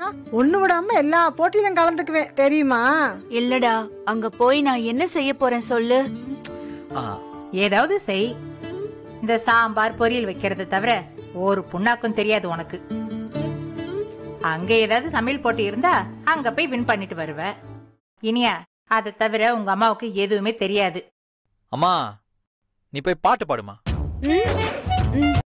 ஒண்ணு விடாம எல்லா போட்டியிலும் கலந்துக்குவேன் தெரியுமா? இல்லடா, அங்க போய் நான் என்ன செய்ய போறேன் சொல்லு. ஏதாவது செய். இந்த சாம்பார் பொரியல் வைக்கிறத தவிர ஒரு புண்ணாக்கும் தெரியாது உனக்கு. அங்க ஏதாவது சமையல் போட்டி இருந்தா அங்க போய் வின் பண்ணிட்டு வருவ. இனியா, அதை தவிர உங்க அம்மாவுக்கு எதுவுமே தெரியாது. அம்மா, நீ போய் பாட்டு பாடுமா.